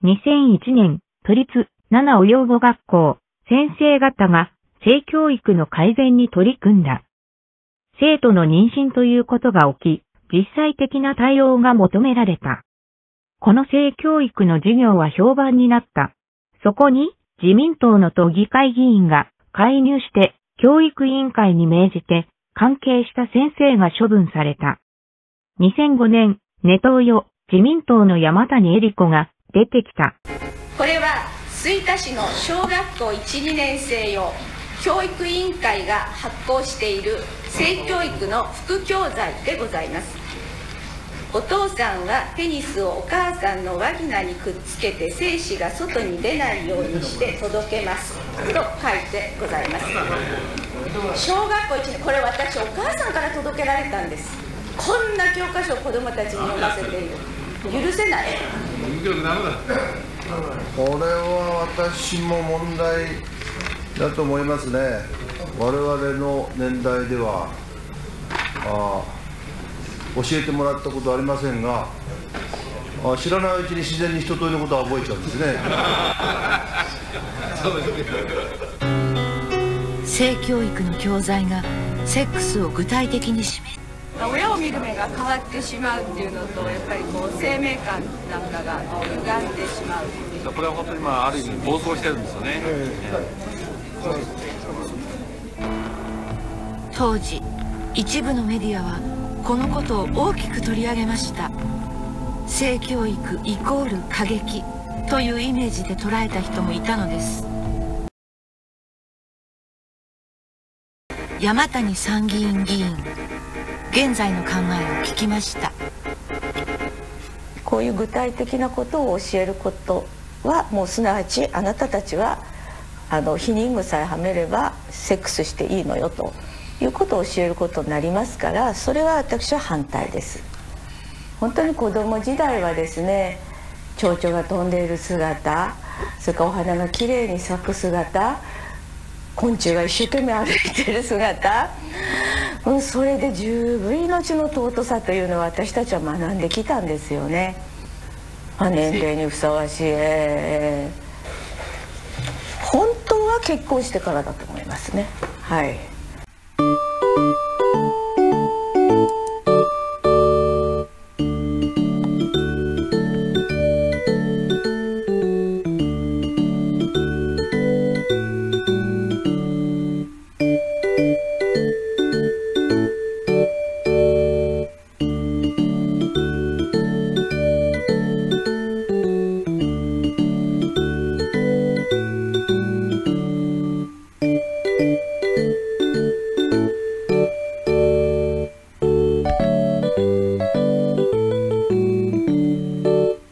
2001年、都立7養護学校、先生方が性教育の改善に取り組んだ。生徒の妊娠ということが起き、実際的な対応が求められた。この性教育の授業は評判になった。そこに自民党の都議会議員が介入して教育委員会に命じて関係した先生が処分された。2005年、ネトウヨ自民党の山谷恵理子が出てきた。 これは吹田市の小学校 1,2 年生用教育委員会が発行している性教育の副教材でございます。お父さんはペニスをお母さんのワギナにくっつけて精子が外に出ないようにして届けますと書いてございます。小学校1年、これ私お母さんから届けられたんです。こんな教科書を子どもたちに読ませている、許せない。 これは私も問題だと思いますね。我々の年代では教えてもらったことはありませんが、知らないうちに自然に一通りのことは覚えちゃうんですね。性教育の教材がセックスを具体的に示す。 親を見る目が変わってしまうっていうのと、やっぱりこう生命感なんかが歪んでしまうっていう。 これは本当にある意味暴走してるんですよね。 当時一部のメディアはこのことを大きく取り上げました。性教育イコール過激というイメージで捉えた人もいたのです。山谷参議院議員、現在の考えを聞きました。 こういう具体的なことを教えることはもうすなわちあなたたちは避妊具さえはめればセックスしていいのよということを教えることになりますから、それは私は反対です。本当に子供時代はですね、蝶々が飛んでいる姿、それからお花がきれいに咲く姿、昆虫が一生懸命歩いている姿、それで十分命の尊さというのは私たちは学んできたんですよね。年齢にふさわしい、本当は結婚してからだと思いますね。はい。